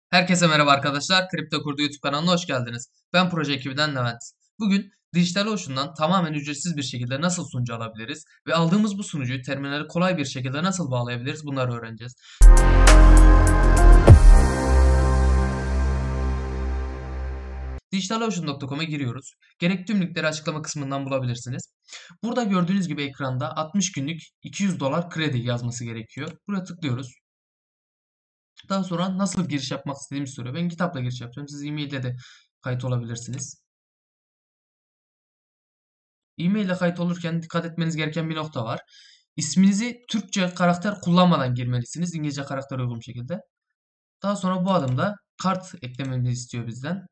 Herkese merhaba arkadaşlar. Kripto Kurdu YouTube kanalına hoş geldiniz. Ben proje ekibinden Levent. Bugün DigitalOcean'dan tamamen ücretsiz bir şekilde nasıl sunucu alabiliriz ve aldığımız bu sunucuyu terminale kolay bir şekilde nasıl bağlayabiliriz bunları öğreneceğiz. DigitalOcean.com'a giriyoruz. Gerekli tüm linkleri açıklama kısmından bulabilirsiniz. Burada gördüğünüz gibi ekranda 60 günlük $200 kredi yazması gerekiyor. Buraya tıklıyoruz. Daha sonra nasıl giriş yapmak istediğimi soruyor. Ben kitapla giriş yapacağım. Siz e-mail ile de kayıt olabilirsiniz. E-mail ile kayıt olurken dikkat etmeniz gereken bir nokta var. İsminizi Türkçe karakter kullanmadan girmelisiniz. İngilizce karakter uygun bir şekilde. Daha sonra bu adımda kart eklememizi istiyor bizden.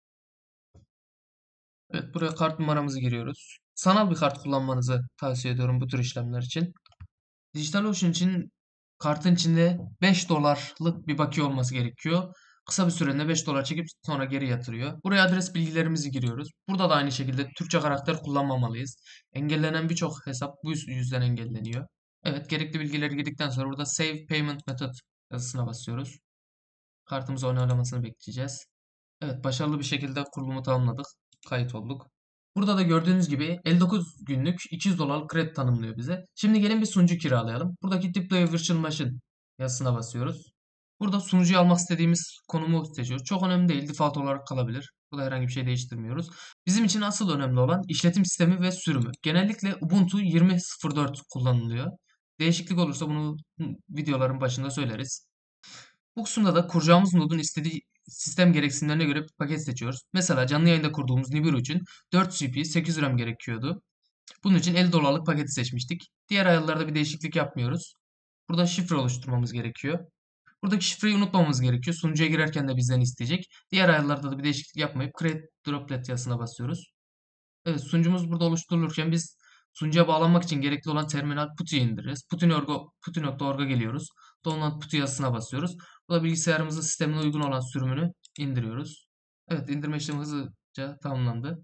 Evet, buraya kart numaramızı giriyoruz. Sanal bir kart kullanmanızı tavsiye ediyorum bu tür işlemler için. DigitalOcean için kartın içinde $5'lık bir bakiye olması gerekiyor. Kısa bir sürede $5 çekip sonra geri yatırıyor. Buraya adres bilgilerimizi giriyoruz. Burada da aynı şekilde Türkçe karakter kullanmamalıyız. Engellenen birçok hesap bu yüzden engelleniyor. Evet, gerekli bilgileri girdikten sonra burada Save Payment Method yazısına basıyoruz. Kartımızı onaylamasını bekleyeceğiz. Evet, başarılı bir şekilde kurulumu tamamladık. Kayıt olduk. Burada da gördüğünüz gibi 59 günlük $200 kredi tanımlıyor bize. Şimdi gelin bir sunucu kiralayalım. Buradaki Deploy Virtual Machine yazısına basıyoruz. Burada sunucuyu almak istediğimiz konumu seçiyoruz. Çok önemli değil. Default olarak kalabilir. Burada herhangi bir şey değiştirmiyoruz. Bizim için asıl önemli olan işletim sistemi ve sürümü. Genellikle Ubuntu 20.04 kullanılıyor. Değişiklik olursa bunu videoların başında söyleriz. Bu kısımda da kuracağımız nodun istediği sistem gereksinimlerine göre bir paket seçiyoruz. Mesela canlı yayında kurduğumuz Nibiru için 4 GP 8 RAM gerekiyordu. Bunun için $50'lık paketi seçmiştik. Diğer ayarlarda bir değişiklik yapmıyoruz. Burada şifre oluşturmamız gerekiyor. Buradaki şifreyi unutmamamız gerekiyor. Sunucuya girerken de bizden isteyecek. Diğer ayarlarda da bir değişiklik yapmayıp Create Droplet yazısına basıyoruz. Evet, sunucumuz burada oluşturulurken biz sunucuya bağlanmak için gerekli olan terminal PuTTY'yi indiririz. PuTTY.org'a geliyoruz. Download PuTTY yazısına basıyoruz. Bu da bilgisayarımızın sistemine uygun olan sürümünü indiriyoruz. Evet, indirme işlemi hızlıca tamamlandı.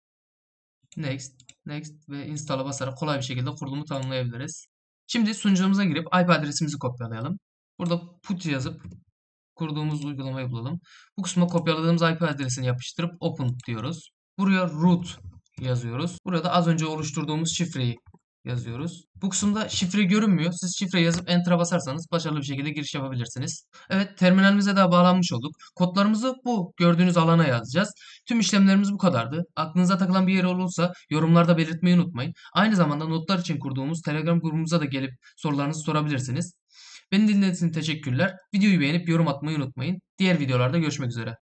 Next, Next ve Install'a basarak kolay bir şekilde kurulumu tamamlayabiliriz. Şimdi sunucumuza girip IP adresimizi kopyalayalım. Burada PuTTY yazıp kurduğumuz uygulamayı bulalım. Bu kısma kopyaladığımız IP adresini yapıştırıp Open diyoruz. Buraya root yazıyoruz. Burada az önce oluşturduğumuz şifreyi yazıyoruz. Bu kısımda şifre görünmüyor. Siz şifre yazıp Enter'a basarsanız başarılı bir şekilde giriş yapabilirsiniz. Evet, terminalimize de bağlanmış olduk. Kodlarımızı bu gördüğünüz alana yazacağız. Tüm işlemlerimiz bu kadardı. Aklınıza takılan bir yer olursa yorumlarda belirtmeyi unutmayın. Aynı zamanda notlar için kurduğumuz Telegram grubumuza da gelip sorularınızı sorabilirsiniz. Beni dinlediğiniz için teşekkürler. Videoyu beğenip yorum atmayı unutmayın. Diğer videolarda görüşmek üzere.